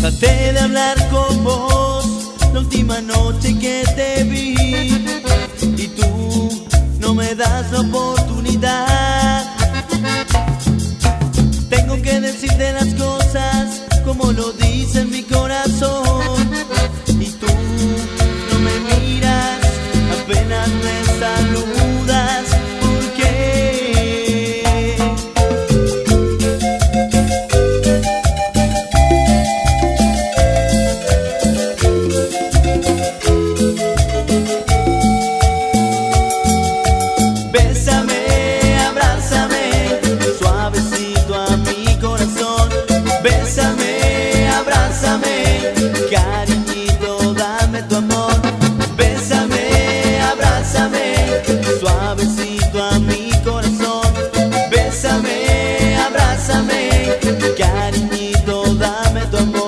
Traté de hablar con vos la última noche que te vi y tú no me das la oportunidad. Tengo que decirte las cosas como lo dice mi corazón y tú no me miras, apenas me saludas. ¿Por qué? Bésame, abrázame, suavecito a mi corazón. Bésame, abrázame, cariñito, dame tu amor. Bésame, abrázame, suavecito a mi corazón. Bésame, abrázame, cariñito, dame tu amor.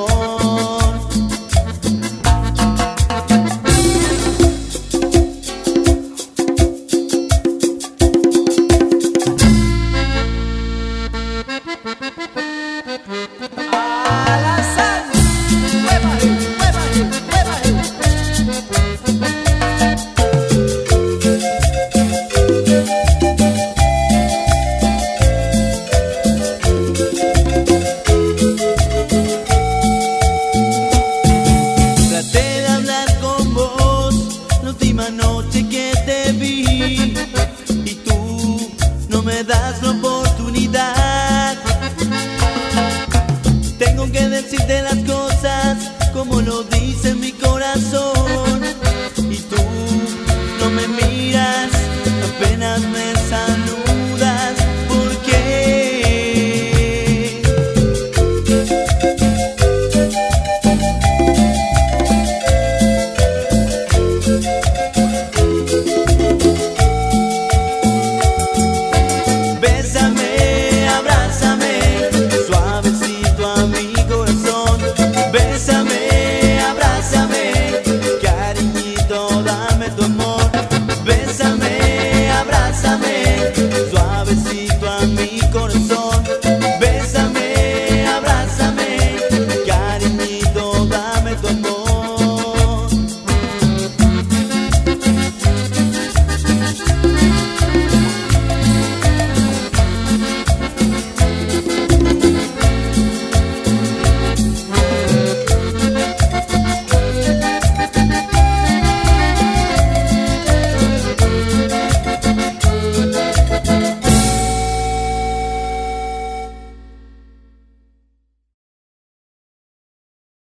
Noche que te vi y tú no me das la oportunidad. Tengo que decirte las cosas como lo dice mi corazón y tú no me miras, apenas me saludas.